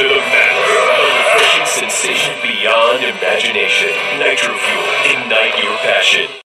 of Matter. A refreshing sensation beyond imagination. Nitro Fuel. Ignite your passion.